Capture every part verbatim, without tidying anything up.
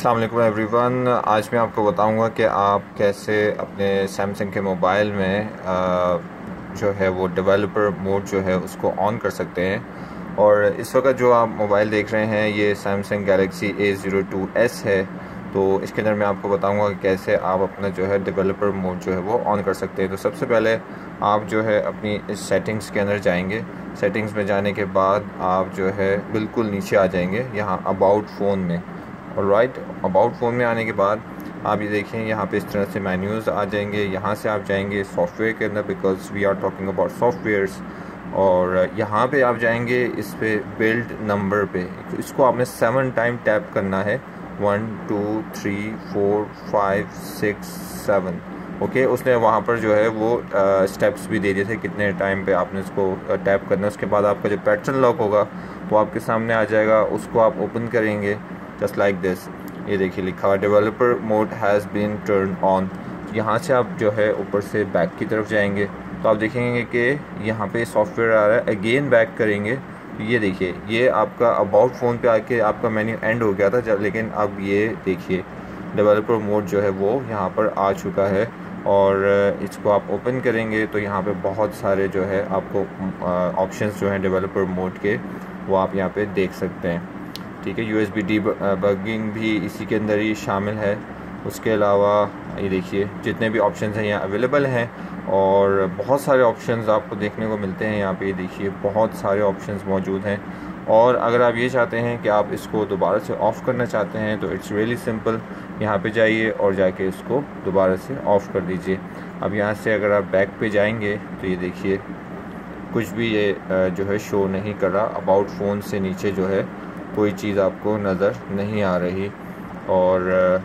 अस्सलाम वालेकुम एवरीवन। आज मैं आपको बताऊंगा कि आप कैसे अपने सैमसंग के मोबाइल में आ, जो है वो डेवलपर मोड जो है उसको ऑन कर सकते हैं। और इस वक्त जो आप मोबाइल देख रहे हैं ये Samsung Galaxy A zero two S है। तो इसके अंदर मैं आपको बताऊंगा कि कैसे आप अपना जो है डेवलपर मोड जो है वो ऑन कर सकते हैं। तो सबसे पहले आप जो है अपनी इस सेटिंग्स के अंदर जाएंगे। सेटिंग्स में जाने के बाद आप जो है बिल्कुल नीचे आ जाएंगे यहाँ अबाउट फ़ोन में। और राइट अबाउट फ़ोन में आने के बाद आप ये देखें यहाँ पे इस तरह से मेन्यूज़ आ जाएंगे। यहाँ से आप जाएंगे सॉफ्टवेयर के अंदर, because we are talking about softwares. और यहाँ पे आप जाएंगे इस पे बिल्ड नंबर पे, इसको आपने सेवन टाइम टैप करना है। One two three four five six seven okay. उसने वहाँ पर जो है वो स्टेप्स भी दे दिए थे कितने टाइम पे आपने इसको टैप करना है। उसके बाद आपका जो पैटर्न लॉक होगा वो आपके सामने आ जाएगा, उसको आप ओपन करेंगे जस्ट लाइक दिस। ये देखिए लिखा हुआ developer mode has been turn on. यहाँ से आप जो है ऊपर से बैक की तरफ जाएंगे तो आप देखेंगे कि यहाँ पे सॉफ्टवेयर आ रहा है। अगेन बैक करेंगे तो ये देखिए ये आपका अबाउट फ़ोन पे आके आपका मेन्यू एंड हो गया था जब, लेकिन अब ये देखिए डेवलपर मोड जो है वो यहाँ पर आ चुका है। और इसको आप ओपन करेंगे तो यहाँ पे बहुत सारे जो है आपको ऑप्शंस जो हैं डेवलपर मोड के वो आप यहाँ पे देख सकते हैं। ठीक है, यूएसबी डीबगिंग भी इसी के अंदर ही शामिल है। उसके अलावा ये देखिए जितने भी ऑप्शंस हैं यहाँ अवेलेबल हैं और बहुत सारे ऑप्शंस आपको देखने को मिलते हैं यहाँ पे। ये देखिए बहुत सारे ऑप्शंस मौजूद हैं। और अगर आप ये चाहते हैं कि आप इसको दोबारा से ऑफ़ करना चाहते हैं तो इट्स रियली सिंपल। यहाँ पे जाइए और जाके इसको दोबारा से ऑफ़ कर दीजिए। अब यहाँ से अगर आप बैक पे जाएंगे तो ये देखिए कुछ भी ये जो है शो नहीं कर रहा। अबाउट फ़ोन से नीचे जो है कोई चीज़ आपको नज़र नहीं आ रही और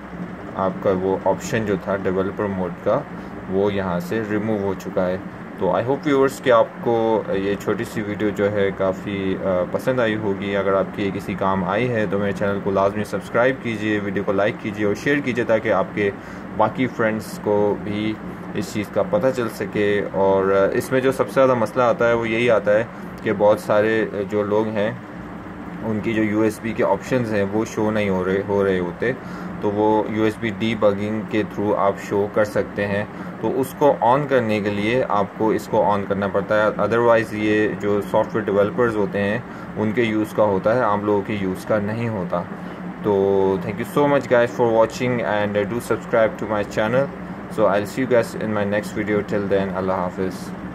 आपका वो ऑप्शन जो था डेवलपर मोड का वो यहाँ से रिमूव हो चुका है। तो आई होप व्यूअर्स कि आपको ये छोटी सी वीडियो जो है काफ़ी पसंद आई होगी। अगर आपकी ये किसी काम आई है तो मेरे चैनल को लाजमी सब्सक्राइब कीजिए, वीडियो को लाइक कीजिए और शेयर कीजिए ताकि आपके बाकी फ्रेंड्स को भी इस चीज़ का पता चल सके। और इसमें जो सबसे ज़्यादा मसला आता है वो यही आता है कि बहुत सारे जो लोग हैं उनकी जो यूएसबी के ऑप्शंस हैं वो शो नहीं हो रहे हो रहे होते। तो वो यूएसबी डीबगिंग के थ्रू आप शो कर सकते हैं। तो उसको ऑन करने के लिए आपको इसको ऑन करना पड़ता है, अदरवाइज़ ये जो सॉफ्टवेयर डेवलपर्स होते हैं उनके यूज़ का होता है, आम लोगों के यूज़ का नहीं होता। तो thank you so much guys for watching and do subscribe to my channel. So I will see you guys in my next video. Till then अल्लाह हाफिज़।